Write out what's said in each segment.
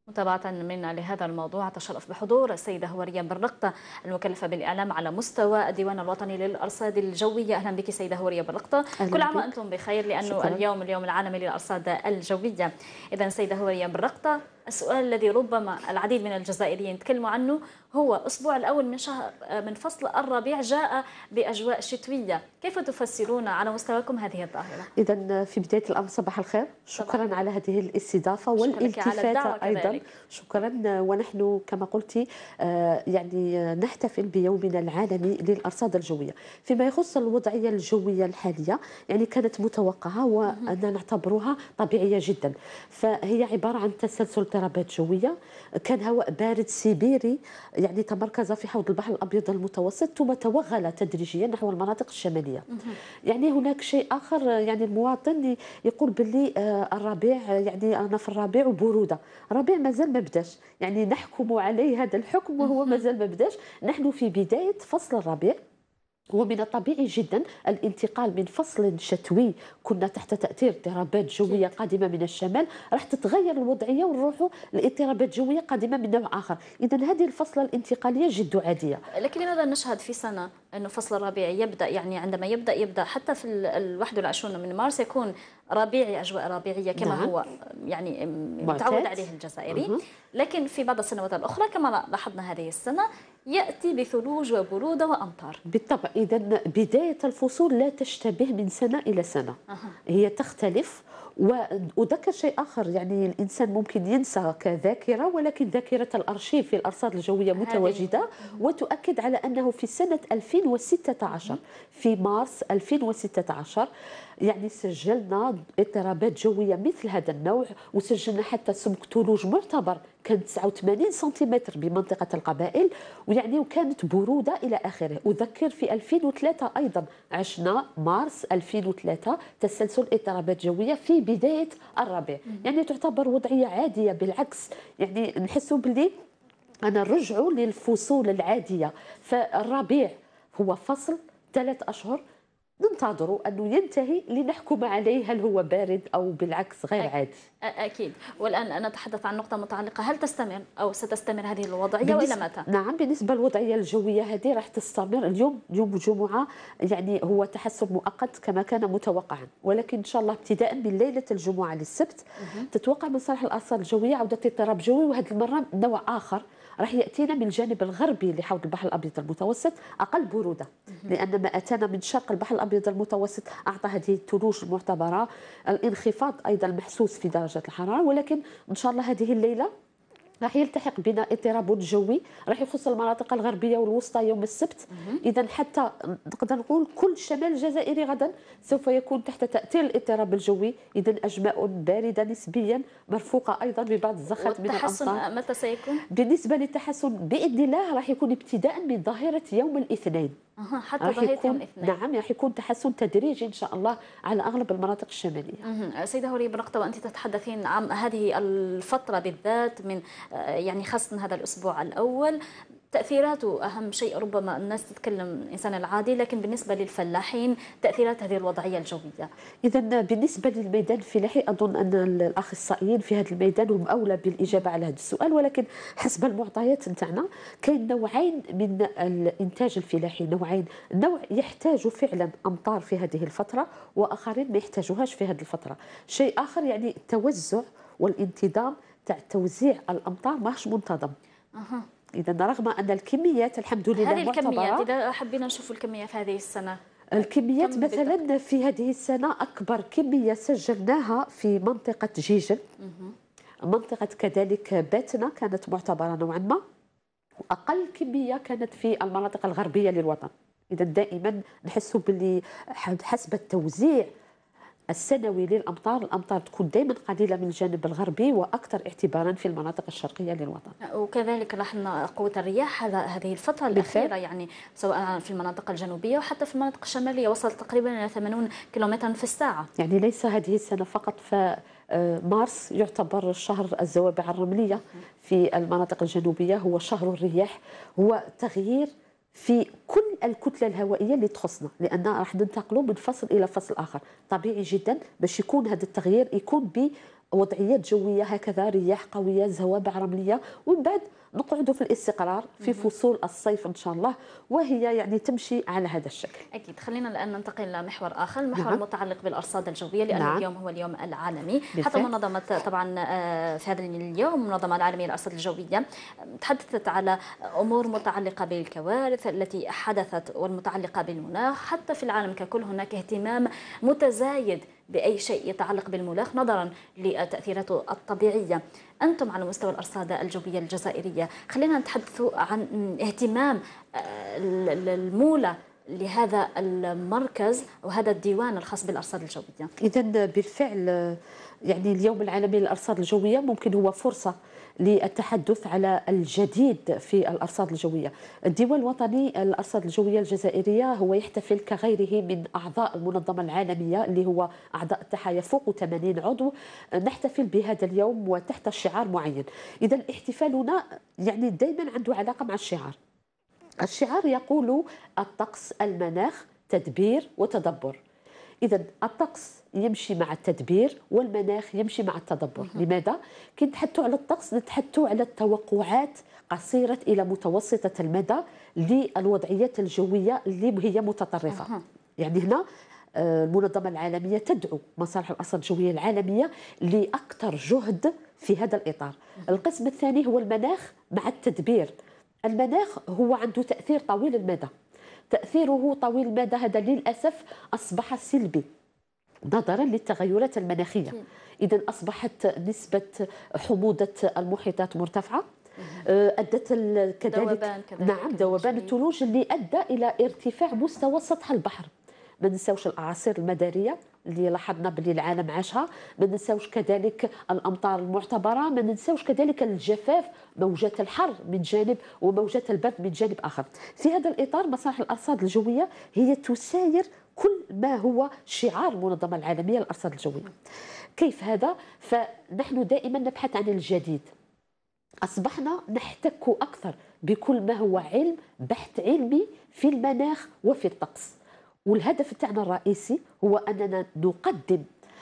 متابعة منا لهذا الموضوع أتشرف بحضور السيدة هورية برقطة المكلفة بالإعلام على مستوى الديوان الوطني للأرصاد الجوية. أهلا بك سيدة هورية برقطة، كل أهلا عام بك. وأنتم بخير لأنه شكرا. اليوم العالمي للأرصاد الجوية. إذا سيدة هورية برقطة، السؤال الذي ربما العديد من الجزائريين يتكلموا عنه هو الأسبوع الأول من فصل الربيع جاء بأجواء شتوية، كيف تفسرون على مستواكم هذه الظاهرة؟ إذا في بداية الأمر صباح الخير، شكرا على هذه الاستضافة والالتفاتة أيضا. شكرا. ونحن كما قلت يعني نحتفل بيومنا العالمي للأرصاد الجوية. فيما يخص الوضعية الجوية الحالية يعني كانت متوقعة وأنا نعتبرها طبيعية جدا، فهي عبارة عن تسلسل اضطرابات جوية. كان هواء بارد سيبيري يعني تمركز في حوض البحر الأبيض المتوسط ثم توغل تدريجيا نحو المناطق الشمالية. يعني هناك شيء آخر، يعني المواطن يقول باللي الربيع، يعني أنا في الربيع وبرودة. الربيع مازال ما بداش، يعني نحكم عليه هذا الحكم وهو مازال ما بداش. نحن في بداية فصل الربيع، ومن الطبيعي جدا الانتقال من فصل شتوي كنا تحت تأثير اضطرابات جوية قادمة من الشمال، راح تتغير الوضعية ونروحوا لاضطرابات جوية قادمة من نوع آخر. إذا هذه الفصلة الانتقالية جد عادية. لكن لماذا نشهد في سنة أنه فصل الربيع يبدأ، يعني عندما يبدأ حتى في 21 من مارس يكون ربيعي، أجواء ربيعية كما نعم. هو يعني متعود معتاد عليه الجزائري. لكن في بعض السنوات الأخرى كما لاحظنا هذه السنة يأتي بثلوج وبرودة وأمطار. بالطبع. إذا بداية الفصول لا تشتبه من سنة إلى سنة، هي تختلف. وأذكر شيء آخر، يعني الإنسان ممكن ينسى كذاكرة، ولكن ذاكرة الأرشيف في الأرصاد الجوية متواجدة وتؤكد على أنه في سنة 2016 في مارس 2016 يعني سجلنا اضطرابات جوية مثل هذا النوع، وسجلنا حتى سمك ثلوج معتبر كان 89 سنتيمتر بمنطقة القبائل، ويعني وكانت برودة إلى آخره. أذكر في 2003 أيضا عشنا مارس 2003 تسلسل اضطرابات جوية في بداية الربيع، يعني تعتبر وضعية عادية. بالعكس يعني نحسوا باللي أنا نرجعوا للفصول العادية. فالربيع هو فصل 3 أشهر ننتظر أنه ينتهي لنحكم عليه هل هو بارد أو بالعكس غير عادي. أكيد. والآن نتحدث عن نقطة متعلقة، هل تستمر أو ستستمر هذه الوضعية وإلى متى؟ نعم، بالنسبة للوضعية الجوية هذه راح تستمر. اليوم يوم الجمعة يعني هو تحسن مؤقت كما كان متوقعا، ولكن إن شاء الله ابتداء من ليلة الجمعة للسبت تتوقع من صالح الأرصاد الجوية عودة اضطراب جوي، وهذه المرة نوع آخر راح يأتينا من الجانب الغربي لحوض البحر الأبيض المتوسط أقل برودة، لأن ما أتانا من شرق البحر الأبيض المتوسط أعطى هذه الثلوج المعتبرة، الانخفاض أيضا محسوس في درجة الحرارة. ولكن إن شاء الله هذه الليلة راح يلتحق بنا اضطراب جوي راح يخص المناطق الغربيه والوسطى يوم السبت. اذا حتى نقدر نقول كل الشمال الجزائري غدا سوف يكون تحت تاثير الاضطراب الجوي. اذا اجواء بارده نسبيا مرفوقه ايضا ببعض الزخات من الامطار. والتحسن متى سيكون؟ بالنسبه للتحسن باذن الله راح يكون ابتداء من ظاهره يوم الاثنين. حتى ظهيرة يوم الاثنين. نعم، راح يكون تحسن تدريجي ان شاء الله على اغلب المناطق الشماليه. سيدة هورية برقطة، وانت تتحدثين عن هذه الفترة بالذات من يعني خاصة هذا الاسبوع الاول، تأثيراته أهم شيء ربما الناس تتكلم الإنسان العادي، لكن بالنسبة للفلاحين تأثيرات هذه الوضعية الجوية. إذا بالنسبة للميدان الفلاحي أظن أن الأخصائيين في هذا الميدان هم أولى بالإجابة على هذا السؤال، ولكن حسب المعطيات نتاعنا كاين نوعين من الإنتاج الفلاحي، نوعين، نوع يحتاج فعلا أمطار في هذه الفترة وآخرين ما يحتاجوهاش في هذه الفترة. شيء آخر يعني التوزع والانتظام تاع توزيع الأمطار ماهوش منتظم. إذا رغم أن الكميات الحمد لله هذه الكميات معتبرة، إذا حبينا نشوف الكميات هذه السنة، الكميات مثلا في هذه السنة أكبر كمية سجلناها في منطقة جيجل، منطقة كذلك باتنا كانت معتبرة نوعا ما، وأقل كمية كانت في المناطق الغربية للوطن. إذا دائما نحس باللي حسب التوزيع السنوي للأمطار، الأمطار تكون دائما قليلة من الجانب الغربي وأكثر اعتبارا في المناطق الشرقية للوطن. وكذلك لاحظنا قوة الرياح هذه الفترة الأخيرة، يعني سواء في المناطق الجنوبية وحتى في المناطق الشمالية وصلت تقريبا إلى 80 كيلومترا في الساعة. يعني ليس هذه السنة فقط، فمارس يعتبر شهر الزوابع الرملية في المناطق الجنوبية، هو شهر الرياح، هو تغيير في كل الكتلة الهوائية اللي تخصنا، لأن راح ننتقلوا من فصل إلى فصل آخر. طبيعي جدا باش يكون هذا التغيير يكون وضعيات جويه هكذا، رياح قويه، زوابع رمليه، ومن بعد نقعدوا في الاستقرار في فصول الصيف ان شاء الله، وهي يعني تمشي على هذا الشكل. اكيد. خلينا الان ننتقل لمحور اخر، المحور نعم. المتعلق بالارصاد الجويه، لان نعم. اليوم هو اليوم العالمي. بالفعل. حتى منظمه طبعا في هذا اليوم المنظمه العالميه للارصاد الجويه تحدثت على امور متعلقه بالكوارث التي حدثت والمتعلقه بالمناخ. حتى في العالم ككل هناك اهتمام متزايد بأي شيء يتعلق بالمناخ نظرا لتأثيراته الطبيعية. أنتم على مستوى الأرصاد الجوية الجزائرية، خلينا نتحدث عن اهتمام المولى لهذا المركز وهذا الديوان الخاص بالأرصاد الجوية. إذا بالفعل يعني اليوم العالمي للأرصاد الجوية ممكن هو فرصة للتحدث على الجديد في الأرصاد الجوية. الديوان الوطني للأرصاد الجوية الجزائرية هو يحتفل كغيره من أعضاء المنظمة العالمية اللي هو أعضاء التحايا فوق 80 عضو، نحتفل بهذا اليوم وتحت شعار معين. إذا احتفالنا يعني دائما عنده علاقة مع الشعار. الشعار يقول الطقس المناخ تدبير وتدبر. إذا الطقس يمشي مع التدبير والمناخ يمشي مع التدبر. لماذا؟ كي نتحدثوا على الطقس نتحدثوا على التوقعات قصيرة إلى متوسطة المدى للوضعيات الجوية اللي هي متطرفة. يعني هنا المنظمة العالمية تدعو مصالح الأرصاد الجوية العالمية لأكثر جهد في هذا الإطار. القسم الثاني هو المناخ مع التدبير. المناخ هو عنده تأثير طويل المدى، تأثيره طويل المدى هذا للأسف أصبح سلبي نظرا للتغيرات المناخية. إذا أصبحت نسبة حموضة المحيطات مرتفعة، أدت كذلك ذوبان الثلوج اللي أدى إلى ارتفاع مستوى سطح البحر. ما ننساوش الأعاصير المدارية اللي لاحظنا باللي العالم عاشها، ما ننساوش كذلك الأمطار المعتبرة، ما ننساوش كذلك الجفاف، موجات الحر من جانب وموجات البرد من جانب آخر. في هذا الإطار مصالح الأرصاد الجوية هي تساير كل ما هو شعار المنظمة العالمية للأرصاد الجوية. كيف هذا؟ فنحن دائما نبحث عن الجديد. أصبحنا نحتك أكثر بكل ما هو علم، بحث علمي في المناخ وفي الطقس. والهدف تاعنا الرئيسي هو أننا نقدم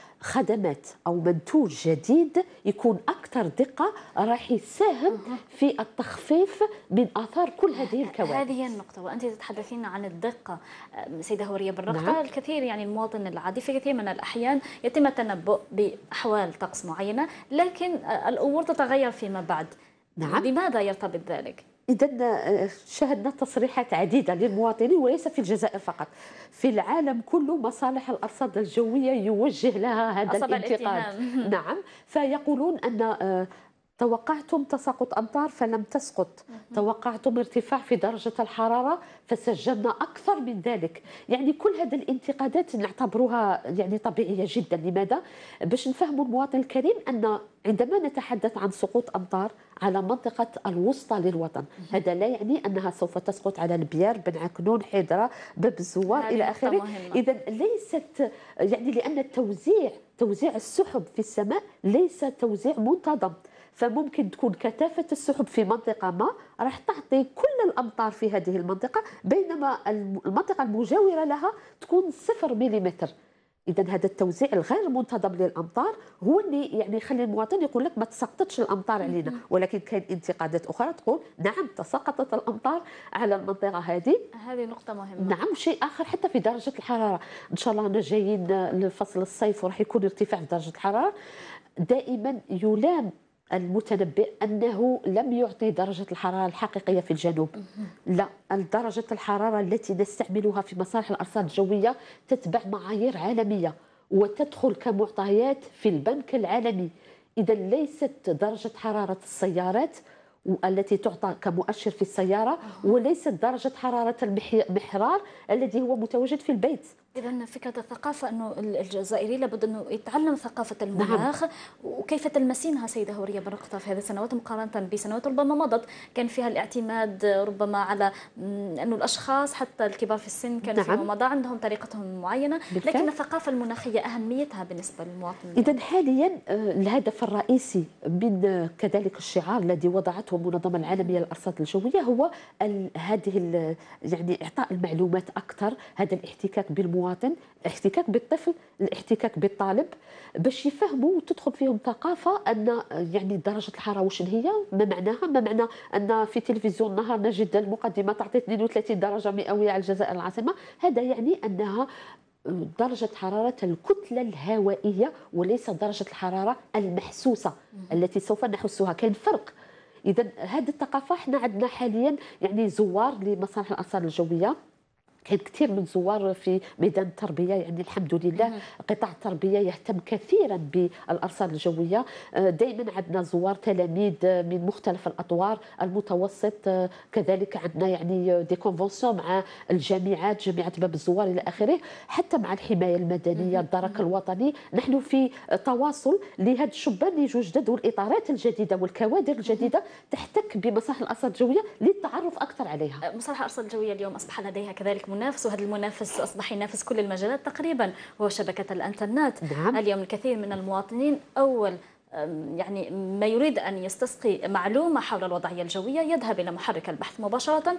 خدمات أو منتوج جديد يكون أكثر دقة، راح يساهم في التخفيف من آثار كل هذه الكوارث. هذه النقطة، وأنت تتحدثين عن الدقة سيدة هورية بالرقطة. نعم. الكثير يعني المواطن العادي في كثير من الأحيان يتم التنبؤ بأحوال طقس معينة، لكن الأمور تتغير فيما بعد. نعم. لماذا يرتبط ذلك؟ إذا شاهدنا تصريحات عديدة للمواطنين وليس في الجزائر فقط، في العالم كله مصالح الأرصاد الجوية يوجه لها هذا الانتقاد. نعم، فيقولون أن توقعتم تساقط أمطار فلم تسقط، توقعتم ارتفاع في درجة الحرارة فسجلنا أكثر من ذلك. يعني كل هذه الانتقادات نعتبرها يعني طبيعية جدا. لماذا؟ باش نفهموا المواطن الكريم أن عندما نتحدث عن سقوط أمطار على منطقة الوسطى للوطن، هذا لا يعني أنها سوف تسقط على البيار، بن عكنون، حيدرة، باب الزوار إلى آخره. إذا ليست يعني لأن توزيع السحب في السماء ليس توزيع منتظم، فممكن تكون كثافة السحب في منطقة ما راح تعطي كل الأمطار في هذه المنطقة، بينما المنطقة المجاورة لها تكون 0 ملم. إذا هذا التوزيع الغير منتظم للأمطار هو اللي يعني يخلي المواطن يقول لك ما تسقطتش الأمطار علينا. ولكن كاين انتقادات أخرى تقول نعم تساقطت الأمطار على المنطقة هذه. هذه نقطة مهمة. نعم. شيء آخر حتى في درجة الحرارة، إن شاء الله أنا جايين لفصل الصيف وراح يكون ارتفاع في درجة الحرارة. دائما يلام المتنبئ أنه لم يعطي درجة الحرارة الحقيقية في الجنوب. لا، درجة الحرارة التي نستعملها في مصالح الأرصاد الجوية تتبع معايير عالمية وتدخل كمعطيات في البنك العالمي. إذا ليست درجة حرارة السيارات التي تعطى كمؤشر في السيارة، وليست درجة حرارة المحرار الذي هو متواجد في البيت. إذا فكرة الثقافة أنه الجزائري لابد أنه يتعلم ثقافة المناخ. نعم. وكيف تلمسينها سيدة هورية بالرقطة في هذه السنوات مقارنة بسنوات ربما مضت كان فيها الاعتماد ربما على أنه الأشخاص حتى الكبار في السن كان نعم. فيما مضى عندهم طريقتهم معينة بالفعل. لكن الثقافة المناخية أهميتها بالنسبة للمواطن. إذا حاليا الهدف الرئيسي من كذلك الشعار الذي وضعته المنظمة العالمية للأرصاد الجوية هو هذه يعني إعطاء المعلومات أكثر، هذا الاحتكاك بالمواطن بالمواطن، الاحتكاك بالطفل، الاحتكاك بالطالب، باش يفهموا وتدخل فيهم ثقافه ان يعني درجه الحراره واش هي، ما معناها، ما معنى ان في تلفزيون النهار نجد المقدمه تعطي 32 درجه مئويه على الجزائر العاصمه، هذا يعني انها درجة حرارة الكتلة الهوائية وليس درجة الحرارة المحسوسة التي سوف نحسها، كاين فرق. إذا هذه الثقافة احنا عندنا حاليا يعني زوار لمصالح الأرصاد الجوية، كاين كثير من زوار في ميدان التربيه، يعني الحمد لله قطاع التربيه يهتم كثيرا بالارصاد الجويه، دائما عندنا زوار تلاميذ من مختلف الاطوار، المتوسط كذلك عندنا يعني دي كونفونسيون مع الجامعات، جامعه باب الزوار الى اخره، حتى مع الحمايه المدنيه، الدرك الوطني، نحن في تواصل لهذا الشبان اللي يجوا جدد والاطارات الجديده والكوادر الجديده تحتك بمصالح الارصاد الجويه للتعرف اكثر عليها. مصالح الارصاد الجويه اليوم اصبح لديها كذلك منافس، وهذا المنافس اصبح ينافس كل المجالات تقريبا، هو شبكه الانترنت. نعم. اليوم الكثير من المواطنين اول يعني ما يريد ان يستسقي معلومه حول الوضعيه الجويه يذهب الى محرك البحث مباشره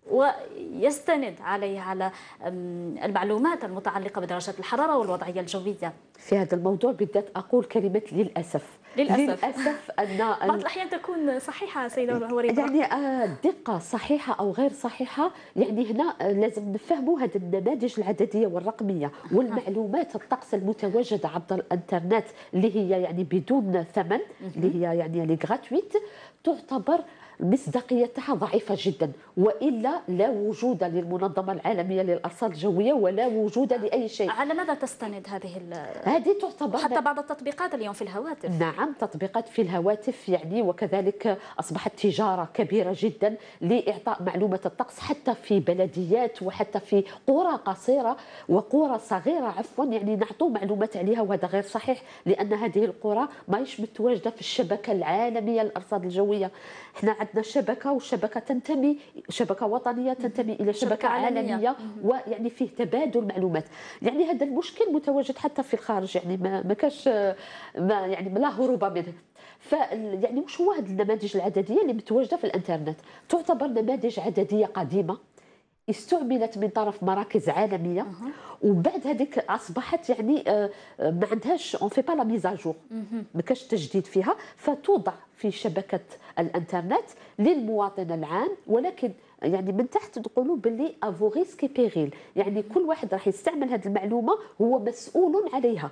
ويستند عليه على المعلومات المتعلقه بدرجات الحراره والوضعيه الجويه. في هذا الموضوع بالذات اقول كلمه للاسف. للاسف ان بعض الاحيان تكون صحيحه سيده هوريبه، يعني دقه صحيحه او غير صحيحه، يعني هنا لازم نفهموا هذه النماذج العدديه والرقميه والمعلومات الطقس المتواجده عبر الانترنت اللي هي يعني بدون ثمن، اللي هي يعني لي غراتويت، تعتبر المصداقيه تاعها ضعيفه جدا، والا لا وجود للمنظمه العالميه للارصاد الجويه ولا وجود لاي شيء. على ماذا تستند هذه تعتبر حتى بعض التطبيقات اليوم في الهواتف؟ نعم، تطبيقات في الهواتف يعني، وكذلك اصبحت تجاره كبيره جدا لاعطاء معلومه الطقس حتى في بلديات وحتى في قرى قصيره وقرى صغيره عفوا، يعني نعطوا معلومات عليها، وهذا غير صحيح لان هذه القرى ماهيش متواجده في الشبكه العالميه للارصاد الجويه. احنا عندنا شبكه، والشبكه تنتمي شبكه وطنيه تنتمي الى شبكه عالميه، ويعني فيه تبادل معلومات. يعني هذا المشكل متواجد حتى في الخارج، يعني ما كاش يعني لا هروب منه. يعني وش هو هذه النماذج العدديه اللي متواجده في الانترنت؟ تعتبر نماذج عدديه قديمه استعملت من طرف مراكز عالميه، وبعد هذيك اصبحت يعني ما عندهاش اون في با لا ميزاجور، ما كاش تجديد فيها، فتوضع في شبكه الانترنت للمواطن العام، ولكن يعني من تحت نقولوا باللي افو ريسك بيريل، يعني كل واحد راح يستعمل هذه المعلومه هو مسؤول عليها.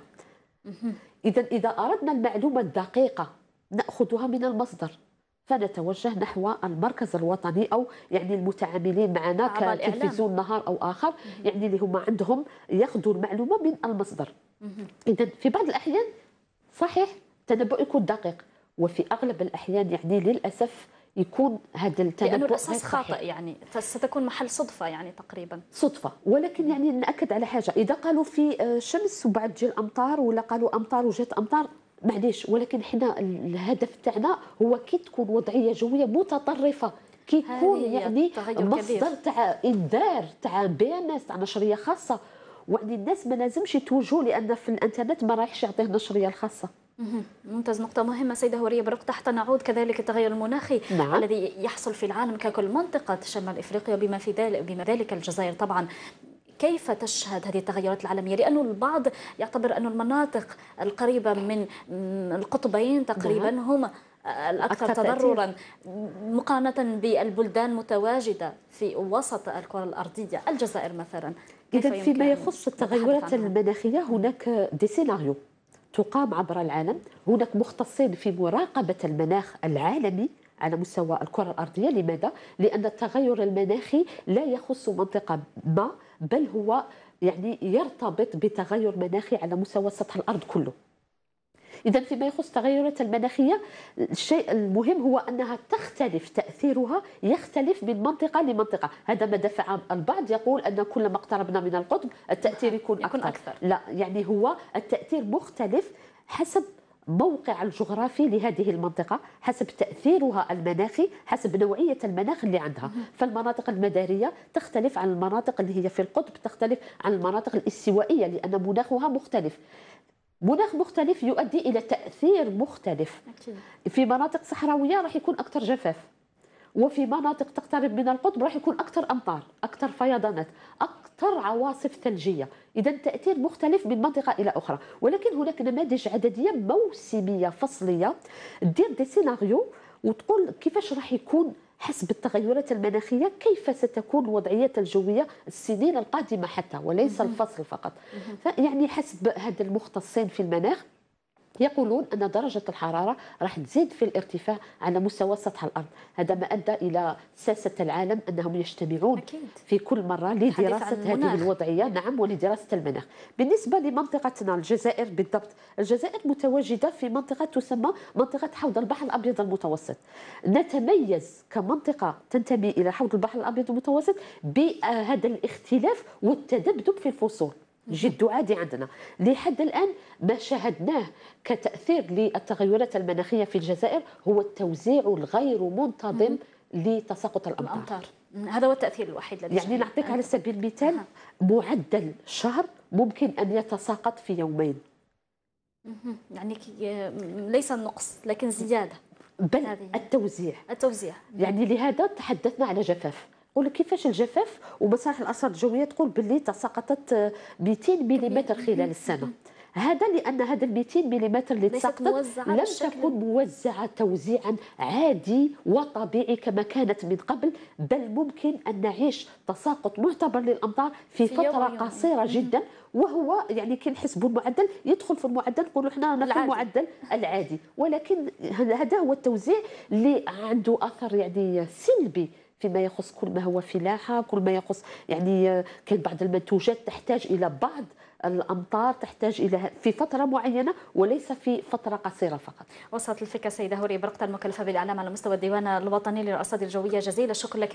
اذا اردنا المعلومه الدقيقه ناخذها من المصدر، فنتوجه نحو المركز الوطني او يعني المتعاملين معنا كتلفزيون نهار او اخر، يعني اللي هما عندهم ياخذوا المعلومه من المصدر. اذا في بعض الاحيان صحيح التنبؤ يكون دقيق، وفي اغلب الاحيان يعني للاسف يكون هذا التنبؤ لانه الاساس خاطئ، يعني ستكون محل صدفه، يعني تقريبا صدفه. ولكن يعني ناكد على حاجه، اذا قالوا في شمس وبعد تجي الامطار، ولا قالوا امطار وجات امطار، معليش، ولكن حنا الهدف تاعنا هو كي تكون وضعيه جويه متطرفه، كي يكون يعني مصدر تاع انذار تاع BNS تاع نشريه خاصه، وعند الناس ما لازمش يتوجهوا لان في الانترنت ما رايحش يعطيه النشريه الخاصه. ممتاز، نقطة مهمة سيدة هورية برقطة. حتى نعود كذلك التغير المناخي الذي يحصل في العالم ككل، منطقة شمال افريقيا بما ذلك الجزائر طبعا. كيف تشهد هذه التغيرات العالمية؟ لأنه البعض يعتبر أن المناطق القريبة من القطبين تقريبا هم الأكثر تضررا مقارنة بالبلدان المتواجدة في وسط الكرة الأرضية، الجزائر مثلا. إذا فيما يخص التغيرات المناخية هناك دي سيناريو تقام عبر العالم، هناك مختصين في مراقبة المناخ العالمي على مستوى الكرة الأرضية. لماذا؟ لأن التغير المناخي لا يخص منطقة ما، بل هو يعني يرتبط بتغير مناخي على مستوى سطح الأرض كله. إذا فيما يخص التغيرات المناخية، الشيء المهم هو أنها تختلف، تأثيرها يختلف من منطقة لمنطقة. هذا ما دفع البعض يقول أن كلما اقتربنا من القطب التأثير يكون أكثر. لا، يعني هو التأثير مختلف حسب موقع الجغرافي لهذه المنطقة، حسب تأثيرها المناخي، حسب نوعية المناخ اللي عندها. فالمناطق المدارية تختلف عن المناطق اللي هي في القطب، تختلف عن المناطق الاستوائية لأن مناخها مختلف. مناخ مختلف يؤدي إلى تأثير مختلف. في مناطق صحراوية راح يكون أكثر جفاف، وفي مناطق تقترب من القطب راح يكون أكثر أمطار، أكثر فيضانات، أكثر عواصف ثلجية، إذا تأثير مختلف من منطقة إلى أخرى. ولكن هناك نماذج عددية موسمية فصلية دير دي سيناريو وتقول كيفاش راح يكون حسب التغيرات المناخية، كيف ستكون الوضعيات الجوية السنين القادمة حتى، وليس الفصل فقط. فيعني حسب هذا المختصين في المناخ يقولون أن درجة الحرارة راح تزيد في الارتفاع على مستوى سطح الأرض. هذا ما أدى إلى ساسة العالم أنهم يجتمعون أكيد. في كل مرة لدراسة هذه الوضعية، نعم، ولدراسة المناخ. بالنسبة لمنطقتنا الجزائر بالضبط، الجزائر متواجدة في منطقة تسمى منطقة حوض البحر الأبيض المتوسط. نتميز كمنطقة تنتمي إلى حوض البحر الأبيض المتوسط بهذا الاختلاف والتذبذب في الفصول، جد عادي عندنا. لحد الآن ما شاهدناه كتأثير للتغيرات المناخية في الجزائر هو التوزيع الغير منتظم لتساقط الأمطار. هذا هو التأثير الوحيد الذي يعني نعطيك على سبيل المثال معدل شهر ممكن أن يتساقط في يومين. يعني ليس النقص لكن زيادة، بل التوزيع. يعني لهذا تحدثنا على جفاف. قول كيفاش الجفاف ومصالح الارصاد الجويه تقول باللي تساقطت 200 ملم خلال السنه. هذا لان هذا ال 200 ملم اللي تساقطت لم تكن موزعه توزيعا عادي وطبيعي كما كانت من قبل، بل ممكن ان نعيش تساقط معتبر للامطار في فتره قصيره جدا، وهو يعني كي نحسبوا المعدل يدخل في المعدل نقولوا احنا في المعدل العادي. ولكن هذا هو التوزيع اللي عنده اثر يعني سلبي فيما يخص كل ما هو فلاحة، كل ما يخص يعني كان بعض المنتوجات تحتاج إلى بعض الأمطار، تحتاج إلى في فترة معينة وليس في فترة قصيرة فقط. وصلت الفكرة سيدة هورية برقطة المكلفة بالإعلام على مستوى الديوان الوطني للأرصاد الجوية، جزيل الشكر لك.